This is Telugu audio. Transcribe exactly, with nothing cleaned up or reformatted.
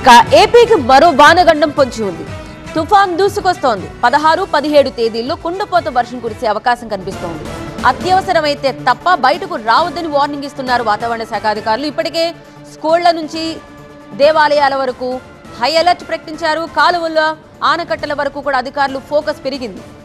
ఇక ఏపీకి మరో వానగండం పొంచి ఉంది. తుఫాన్ దూసుకొస్తోంది. పదహారు పదిహేడు తేదీల్లో కుండపోత వర్షం కురిసే అవకాశం కనిపిస్తోంది. అత్యవసరమైతే తప్ప బయటకు రావద్దని వార్నింగ్ ఇస్తున్నారు వాతావరణ శాఖ అధికారులు. ఇప్పటికే స్కూళ్ల నుంచి దేవాలయాల వరకు హై అలర్ట్ ప్రకటించారు. కాలువల ఆనకట్టల వరకు కూడా అధికారులు ఫోకస్ పెరిగింది.